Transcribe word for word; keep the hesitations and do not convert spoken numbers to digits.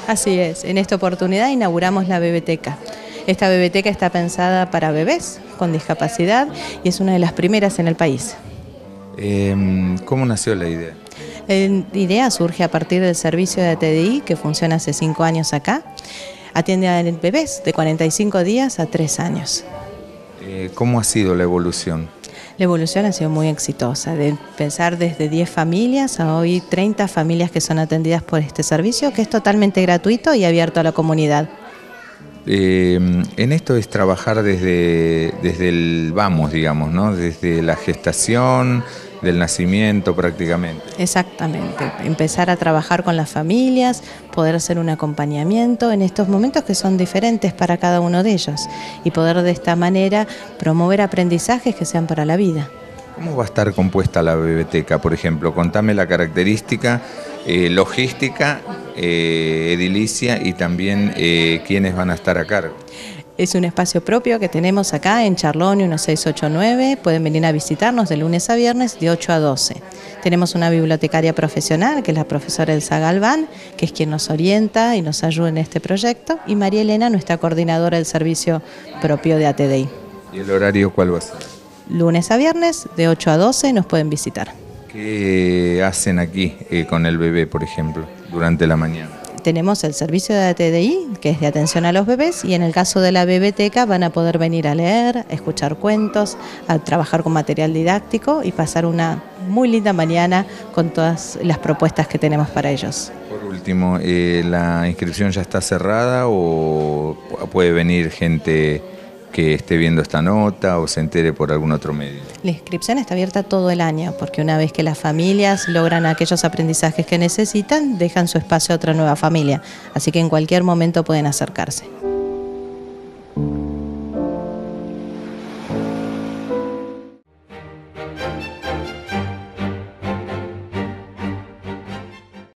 Así es, en esta oportunidad inauguramos la bebeteca. Esta bebeteca está pensada para bebés con discapacidad y es una de las primeras en el país. Eh, ¿Cómo nació la idea? La idea surge a partir del servicio de A T D I que funciona hace cinco años acá. Atiende a bebés de cuarenta y cinco días a tres años. Eh, ¿Cómo ha sido la evolución? La evolución ha sido muy exitosa, de empezar desde diez familias a hoy treinta familias que son atendidas por este servicio, que es totalmente gratuito y abierto a la comunidad. Eh, en esto es trabajar desde, desde el vamos, digamos, ¿no? Desde la gestación, del nacimiento prácticamente. Exactamente, empezar a trabajar con las familias, poder hacer un acompañamiento en estos momentos que son diferentes para cada uno de ellos y poder de esta manera promover aprendizajes que sean para la vida. ¿Cómo va a estar compuesta la bebeteca? Por ejemplo, contame la característica, eh, logística, eh, edilicia y también eh, quiénes van a estar a cargo. Es un espacio propio que tenemos acá en Charlone uno seis ocho nueve, pueden venir a visitarnos de lunes a viernes de ocho a doce. Tenemos una bibliotecaria profesional, que es la profesora Elsa Galván, que es quien nos orienta y nos ayuda en este proyecto, y María Elena, nuestra coordinadora del servicio propio de A T D I. ¿Y el horario cuál va a ser? Lunes a viernes de ocho a doce nos pueden visitar. ¿Qué hacen aquí eh, con el bebé, por ejemplo, durante la mañana? Tenemos el servicio de A T D I, que es de atención a los bebés, y en el caso de la bebeteca van a poder venir a leer, a escuchar cuentos, a trabajar con material didáctico y pasar una muy linda mañana con todas las propuestas que tenemos para ellos. Por último, eh, ¿la inscripción ya está cerrada o puede venir gente que esté viendo esta nota o se entere por algún otro medio? La inscripción está abierta todo el año, porque una vez que las familias logran aquellos aprendizajes que necesitan, dejan su espacio a otra nueva familia, así que en cualquier momento pueden acercarse.